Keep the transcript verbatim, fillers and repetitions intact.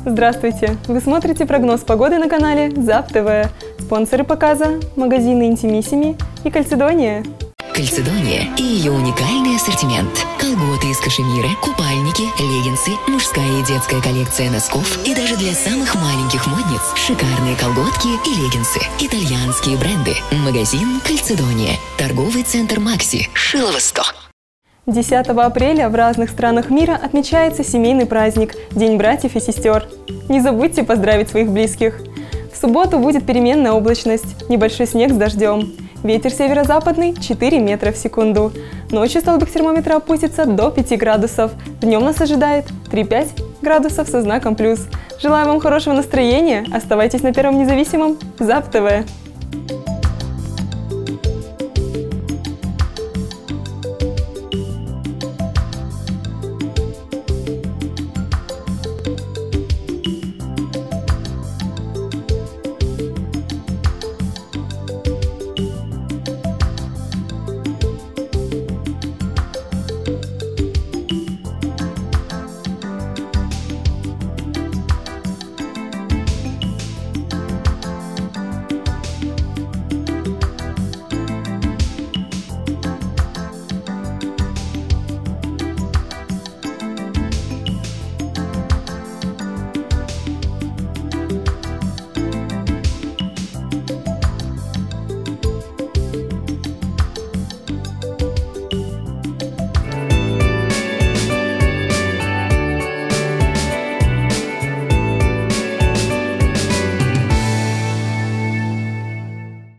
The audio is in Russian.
Здравствуйте! Вы смотрите прогноз погоды на канале ЗАП ТВ. Спонсоры показа – магазины Интимиссими и Кальцедония. Кальцедония и ее уникальный ассортимент. Колготы из кашемира, купальники, леггинсы, мужская и детская коллекция носков и даже для самых маленьких модниц шикарные колготки и леггинсы. Итальянские бренды. Магазин Кальцедония. Торговый центр Макси. Шилово сто. десятого апреля в разных странах мира отмечается семейный праздник – День братьев и сестер. Не забудьте поздравить своих близких. В субботу будет переменная облачность, небольшой снег с дождем. Ветер северо-западный – четыре метра в секунду. Ночью столбик термометра опустится до пяти градусов. Днем нас ожидает три-пять градусов со знаком плюс. Желаю вам хорошего настроения. Оставайтесь на Первом независимом. ЗАП ТВ.